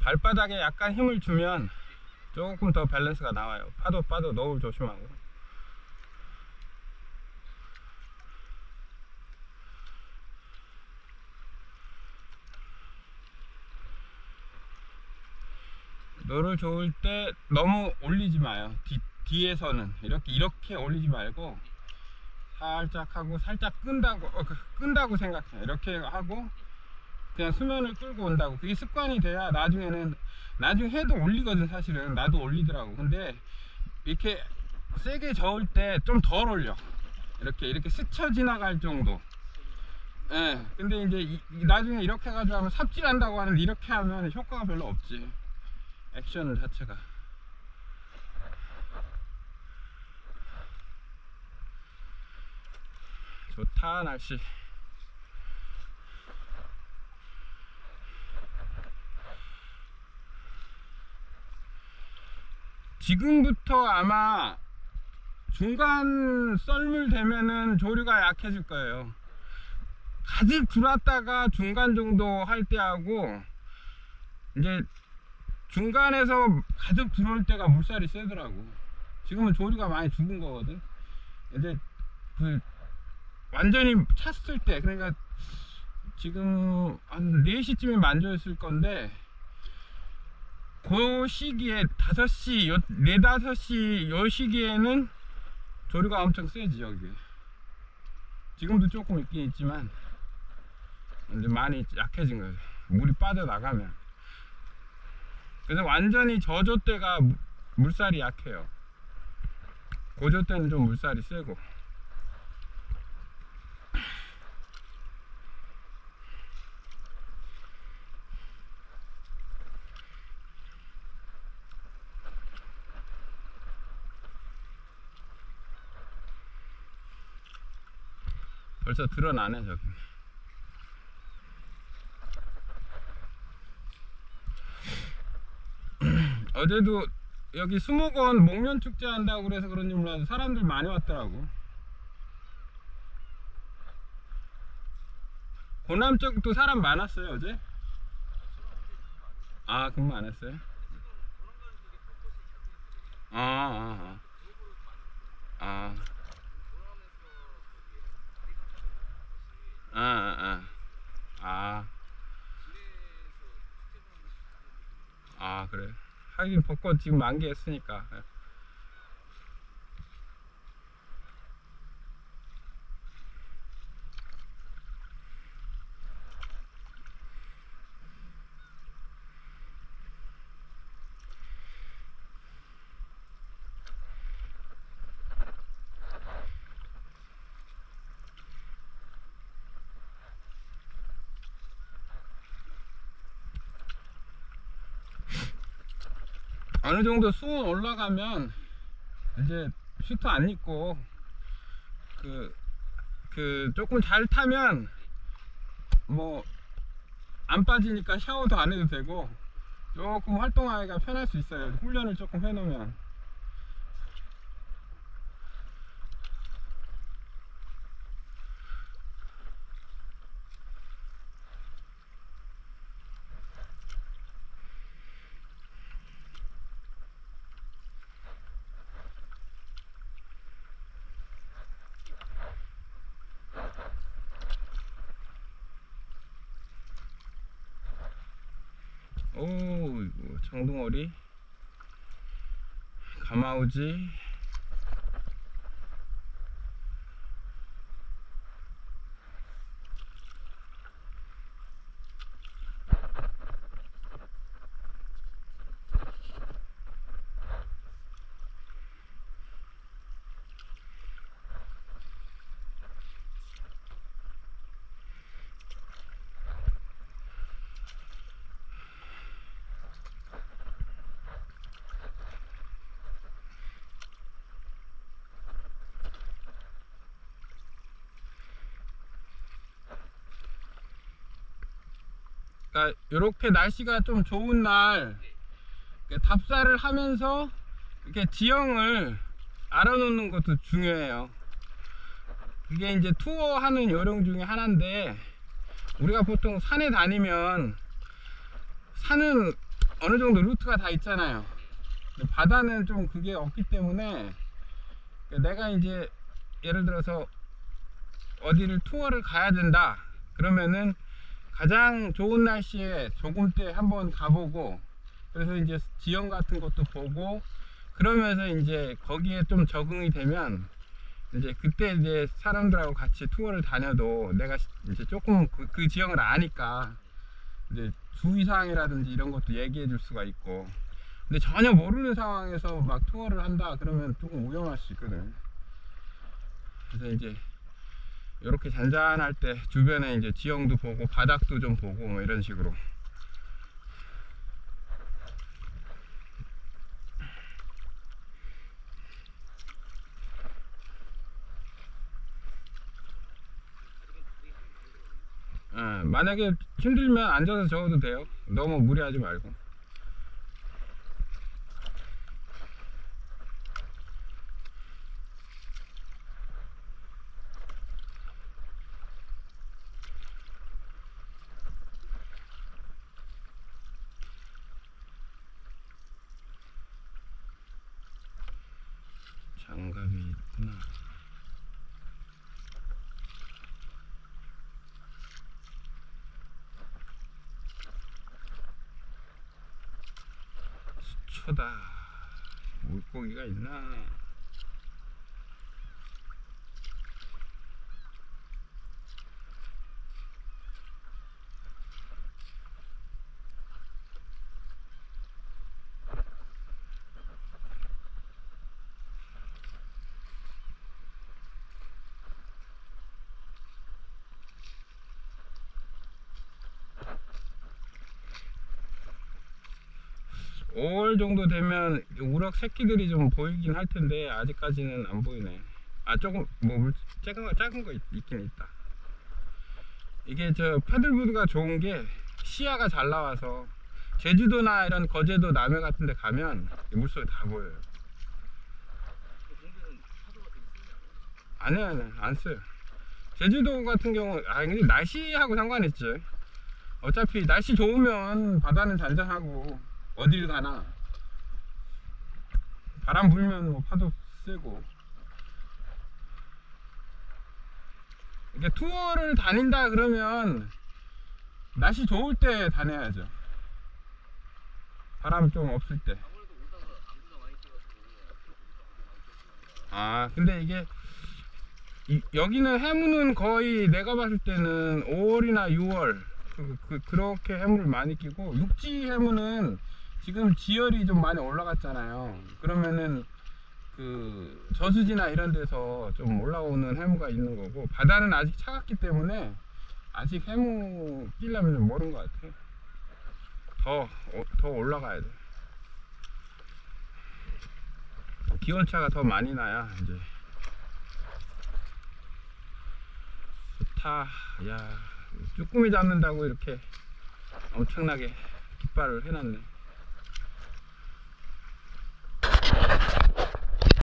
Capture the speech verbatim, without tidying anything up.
발바닥에 약간 힘을 주면 조금 더 밸런스가 나와요. 파도 파도 너무 조심하고. 노를 좋을 때 너무 올리지 마요. 뒤, 뒤에서는 이렇게 이렇게 올리지 말고 살짝 하고 살짝 끈다고 어, 끈다고 생각해요. 이렇게 하고 그냥 수면을 끌고 온다고. 그게 습관이 돼야 나중에는 나중에 해도 올리거든. 사실은 나도 올리더라고. 근데 이렇게 세게 저을 때 좀 덜 올려. 이렇게 이렇게 스쳐 지나갈 정도. 예. 근데 이제 이, 나중에 이렇게 해가지고 하면 삽질한다고 하는데 이렇게 하면 효과가 별로 없지. 액션 자체가. 좋다 날씨. 지금부터 아마 중간 썰물 되면은 조류가 약해질 거예요. 가득 들어왔다가 중간 정도 할 때하고 이제 중간에서 가득 들어올 때가 물살이 세더라고. 지금은 조류가 많이 죽은 거거든. 이제 그 완전히 찼을 때, 그러니까 지금 한 네 시쯤에 만져있을 건데 그 시기에 다섯 시, 네, 다섯 시 요 시기에는 조류가 엄청 세지. 여기 지금도 조금 있긴 있지만 이제 많이 약해진 거예요. 물이 빠져나가면. 그래서 완전히 저조 때가 물살이 약해요. 고조 때는 좀 물살이 세고. 벌써 드러나네 저기. 어제도 여기 수목원 목련축제 한다고 그래서 그런지 몰라도 사람들 많이 왔더라고. 고남 쪽도 사람 많았어요 어제? 아 근무 안 했어요? 아, 아, 아. 아, 아, 아. 아, 아, 그래. 하긴 벚꽃 지금 만개했으니까. 어느 정도 수온 올라가면 이제 슈터 안 입고 그, 그 조금 잘 타면 뭐 안 빠지니까 샤워도 안 해도 되고 조금 활동하기가 편할 수 있어요. 훈련을 조금 해놓으면. 오, 장동어리, 가마우지. 그러니까 이렇게 날씨가 좀 좋은 날 답사를 하면서 이렇게 지형을 알아놓는 것도 중요해요. 그게 이제 투어하는 요령 중에 하나인데, 우리가 보통 산에 다니면 산은 어느 정도 루트가 다 있잖아요. 근데 바다는 좀 그게 없기 때문에 내가 이제 예를 들어서 어디를 투어를 가야 된다 그러면은 가장 좋은 날씨에 조금 때 한번 가보고, 그래서 이제 지형 같은 것도 보고, 그러면서 이제 거기에 좀 적응이 되면 이제 그때 이제 사람들하고 같이 투어를 다녀도 내가 이제 조금 그, 그 지형을 아니까 이제 주의사항이라든지 이런 것도 얘기해 줄 수가 있고. 근데 전혀 모르는 상황에서 막 투어를 한다 그러면 조금 위험할 수 있거든. 그래서 이제 이렇게 잔잔할 때 주변에 이제 지형도 보고 바닥도 좀 보고 뭐 이런 식으로. 어, 만약에 힘들면 앉아서 적어도 돼요. 너무 무리하지 말고. 장갑이 있구나. 수초다. 물고기가 있나? 오월 정도 되면 우럭 새끼들이 좀 보이긴 할 텐데 아직까지는 안 보이네. 아, 조금 뭐 물, 작은 거 작은 거 있, 있긴 있다. 이게 저 패들보드가 좋은 게 시야가 잘 나와서 제주도나 이런 거제도 남해 같은 데 가면 물속에 다 보여요. 아니요, 아니요, 안 써요. 제주도 같은 경우, 아, 근데 날씨하고 상관있지. 어차피 날씨 좋으면 바다는 잔잔하고 어딜 가나 바람 불면 뭐 파도 세고. 이게 투어를 다닌다 그러면 날씨 좋을 때 다녀야죠. 바람 좀 없을 때. 아, 근데 이게 이, 여기는 해무는 거의 내가 봤을 때는 오월이나 유월 그, 그, 그렇게 해무를 많이 끼고, 육지 해무는 지금 지열이 좀 많이 올라갔잖아요. 그러면은 그 저수지나 이런 데서 좀 올라오는 해무가 있는 거고, 바다는 아직 차갑기 때문에 아직 해무 끼려면 좀 멀은 것 같아. 더, 어, 더 올라가야 돼. 기온차가 더 많이 나야 이제. 좋다. 야, 쭈꾸미 잡는다고 이렇게 엄청나게 깃발을 해놨네.